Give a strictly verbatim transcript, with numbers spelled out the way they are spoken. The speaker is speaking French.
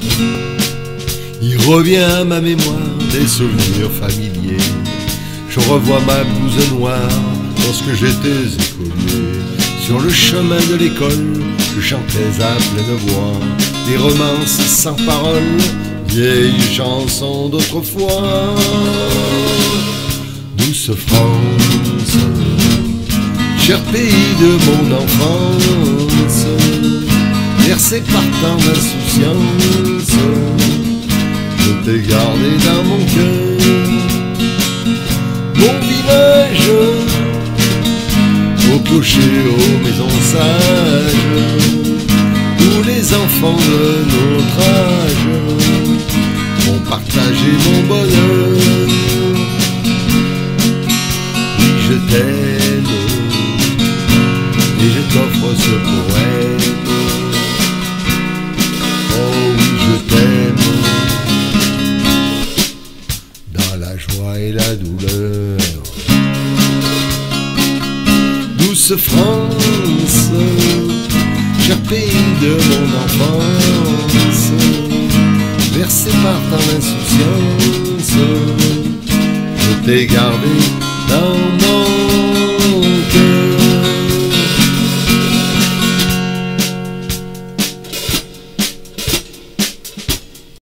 Il revient à ma mémoire des souvenirs familiers. Je revois ma blouse noire lorsque j'étais écolier. Sur le chemin de l'école, je chantais à pleine voix des romances sans paroles, vieilles chansons d'autrefois. Douce France, cher pays de mon enfance, bercé par tant d'insouciance, je t'ai gardé dans mon cœur. Mon village, au clocher, aux maisons sages, où les enfants de notre âge ont partagé mon bonheur. Oui, je t'aime, et je t'offre ce poème. Oh oui, je t'aime, dans la joie et la douleur. Douce France, cher pays de mon enfance, bercé par ton insouciance, je t'ai gardé